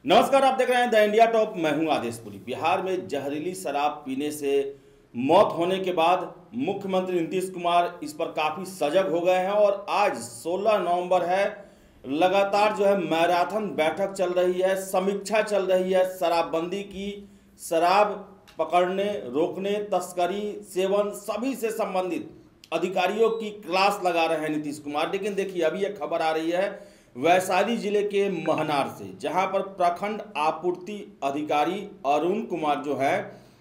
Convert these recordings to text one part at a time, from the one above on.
नमस्कार, आप देख रहे हैं द इंडिया टॉप। मैं हूं आदेशपुरी। बिहार में जहरीली शराब पीने से मौत होने के बाद मुख्यमंत्री नीतीश कुमार इस पर काफ़ी सजग हो गए हैं और आज 16 नवंबर है। लगातार जो है मैराथन बैठक चल रही है, समीक्षा चल रही है शराबबंदी की। शराब पकड़ने, रोकने, तस्करी, सेवन सभी से संबंधित अधिकारियों की क्लास लगा रहे हैं नीतीश कुमार। लेकिन देखिए, अभी एक खबर आ रही है वैशाली जिले के महनार से, जहां पर प्रखंड आपूर्ति अधिकारी अरुण कुमार जो है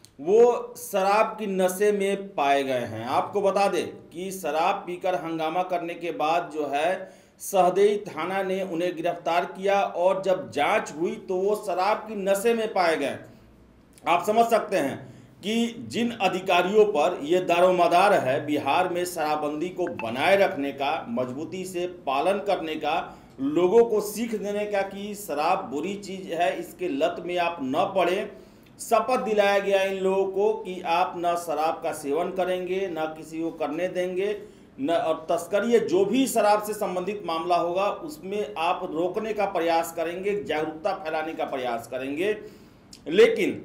वो शराब की नशे में पाए गए हैं। आपको बता दें कि शराब पीकर हंगामा करने के बाद जो है सहदेई थाना ने उन्हें गिरफ्तार किया और जब जांच हुई तो वो शराब की नशे में पाए गए। आप समझ सकते हैं कि जिन अधिकारियों पर यह दारोमदार है बिहार में शराबबंदी को बनाए रखने का, मजबूती से पालन करने का, लोगों को सीख देने का कि शराब बुरी चीज़ है, इसके लत में आप न पड़े, शपथ दिलाया गया इन लोगों को कि आप न शराब का सेवन करेंगे, न किसी को करने देंगे, न और तस्करी, जो भी शराब से संबंधित मामला होगा उसमें आप रोकने का प्रयास करेंगे, जागरूकता फैलाने का प्रयास करेंगे। लेकिन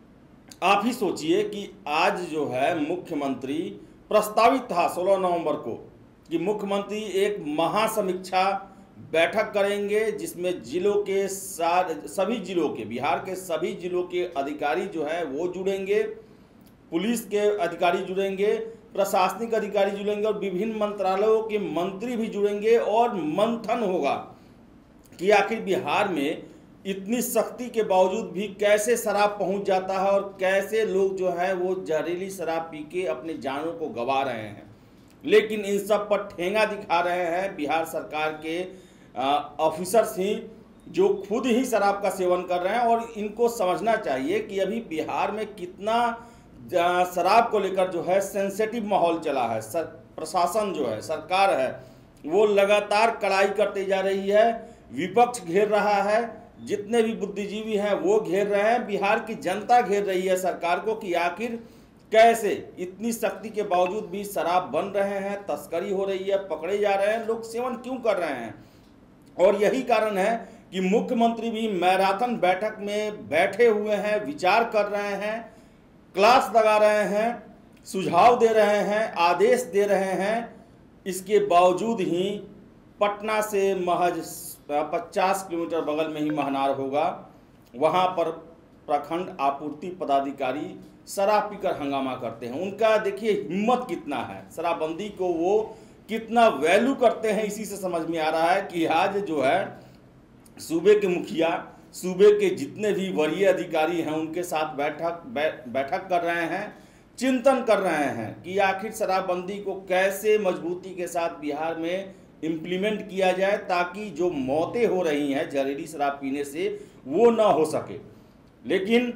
आप ही सोचिए कि आज जो है मुख्यमंत्री, प्रस्तावित था 16 नवंबर को कि मुख्यमंत्री एक महासमीक्षा बैठक करेंगे जिसमें जिलों के सभी जिलों के, बिहार के सभी जिलों के अधिकारी जो है वो जुड़ेंगे, पुलिस के अधिकारी जुड़ेंगे, प्रशासनिक अधिकारी जुड़ेंगे और विभिन्न मंत्रालयों के मंत्री भी जुड़ेंगे और मंथन होगा कि आखिर बिहार में इतनी सख्ती के बावजूद भी कैसे शराब पहुंच जाता है और कैसे लोग जो है वो जहरीली शराब पी के अपनी जानों को गंवा रहे हैं। लेकिन इन सब पर ठेंगा दिखा रहे हैं बिहार सरकार के ऑफिसर्स ही, जो खुद ही शराब का सेवन कर रहे हैं। और इनको समझना चाहिए कि अभी बिहार में कितना शराब को लेकर जो है सेंसिटिव माहौल चला है। प्रशासन जो है, सरकार है, वो लगातार कड़ाई करती जा रही है, विपक्ष घेर रहा है, जितने भी बुद्धिजीवी हैं वो घेर रहे हैं, बिहार की जनता घेर रही है सरकार को कि आखिर कैसे इतनी सख्ती के बावजूद भी शराब बन रहे हैं, तस्करी हो रही है, पकड़े जा रहे हैं, लोग सेवन क्यों कर रहे हैं। और यही कारण है कि मुख्यमंत्री भी मैराथन बैठक में बैठे हुए हैं, विचार कर रहे हैं, क्लास लगा रहे हैं, सुझाव दे रहे हैं, आदेश दे रहे हैं। इसके बावजूद ही पटना से महज 50 किलोमीटर बगल में ही महनार होगा, वहाँ पर प्रखंड आपूर्ति पदाधिकारी शराब पीकर हंगामा करते हैं। उनका देखिए हिम्मत कितना है, शराबबंदी को वो कितना वैल्यू करते हैं। इसी से समझ में आ रहा है कि आज जो है सूबे के मुखिया, सूबे के जितने भी वरीय अधिकारी हैं उनके साथ बैठक कर रहे हैं, चिंतन कर रहे हैं कि आखिर शराबबंदी को कैसे मजबूती के साथ बिहार में इम्प्लीमेंट किया जाए ताकि जो मौतें हो रही हैं जहरीली शराब पीने से वो ना हो सके। लेकिन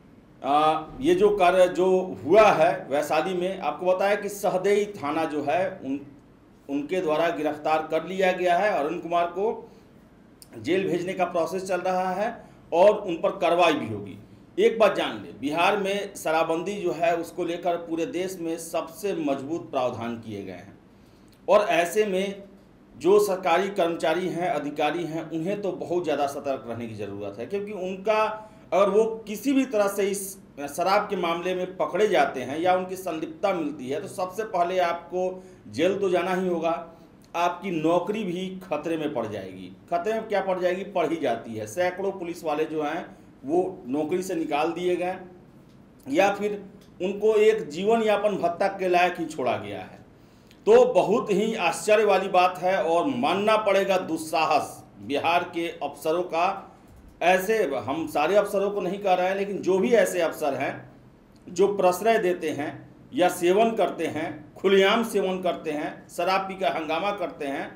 ये जो कार्य जो हुआ है वैशाली में, आपको बताया कि सहदेई थाना जो है उनके द्वारा गिरफ्तार कर लिया गया है। अरुण कुमार को जेल भेजने का प्रोसेस चल रहा है और उन पर कार्रवाई भी होगी। एक बात जान ले, बिहार में शराबबंदी जो है उसको लेकर पूरे देश में सबसे मजबूत प्रावधान किए गए हैं और ऐसे में जो सरकारी कर्मचारी हैं, अधिकारी हैं, उन्हें तो बहुत ज़्यादा सतर्क रहने की ज़रूरत है, क्योंकि उनका अगर वो किसी भी तरह से इस शराब के मामले में पकड़े जाते हैं या उनकी संलिप्तता मिलती है तो सबसे पहले आपको जेल तो जाना ही होगा, आपकी नौकरी भी खतरे में पड़ जाएगी। खतरे में क्या पड़ जाएगी, पड़ ही जाती है। सैकड़ों पुलिस वाले जो हैं वो नौकरी से निकाल दिए गए या फिर उनको एक जीवन यापन भत्ता के लायक ही छोड़ा गया है। तो बहुत ही आश्चर्य वाली बात है और मानना पड़ेगा दुस्साहस बिहार के अफसरों का। ऐसे हम सारे अफसरों को नहीं कह रहे हैं, लेकिन जो भी ऐसे अफसर हैं जो प्रश्रय देते हैं या सेवन करते हैं, खुलेआम सेवन करते हैं, शराब पीकर हंगामा करते हैं,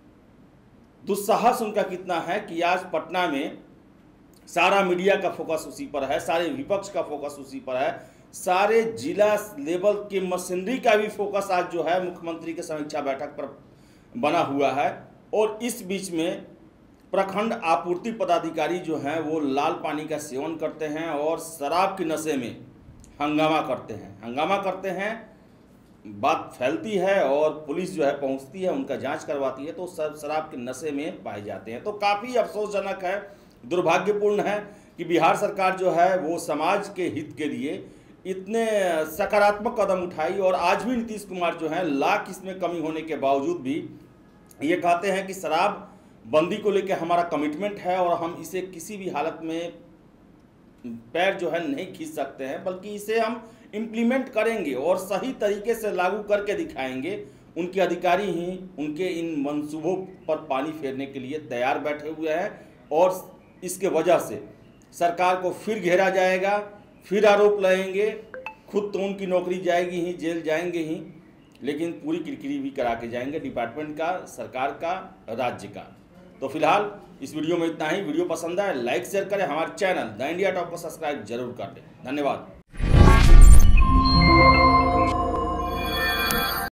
दुस्साहस उनका कितना है कि आज पटना में सारा मीडिया का फोकस उसी पर है, सारे विपक्ष का फोकस उसी पर है, सारे जिला लेवल की मशीनरी का भी फोकस आज जो है मुख्यमंत्री के समीक्षा बैठक पर बना हुआ है। और इस बीच में प्रखंड आपूर्ति पदाधिकारी जो हैं वो लाल पानी का सेवन करते हैं और शराब के नशे में हंगामा करते हैं। बात फैलती है और पुलिस जो है पहुंचती है, उनका जांच करवाती है तो सब शराब के नशे में पाए जाते हैं। तो काफ़ी अफसोसजनक है दुर्भाग्यपूर्ण है कि बिहार सरकार जो है वो समाज के हित के लिए इतने सकारात्मक कदम उठाई और आज भी नीतीश कुमार जो है लाख इसमें कमी होने के बावजूद भी ये कहते हैं कि शराब बंदी को लेकर हमारा कमिटमेंट है और हम इसे किसी भी हालत में पैर जो है नहीं खींच सकते हैं, बल्कि इसे हम इम्प्लीमेंट करेंगे और सही तरीके से लागू करके दिखाएंगे। उनके अधिकारी ही उनके इन मंसूबों पर पानी फेरने के लिए तैयार बैठे हुए हैं और इसके वजह से सरकार को फिर घेरा जाएगा, फिर आरोप लगेंगे। खुद तो उनकी नौकरी जाएगी ही, जेल जाएंगे ही, लेकिन पूरी किरकिरी भी करा के जाएंगे डिपार्टमेंट का, सरकार का, राज्य का। तो फिलहाल इस वीडियो में इतना ही। वीडियो पसंद आए लाइक शेयर करें, हमारे चैनल द इंडिया टॉप को सब्सक्राइब जरूर कर दें। धन्यवाद।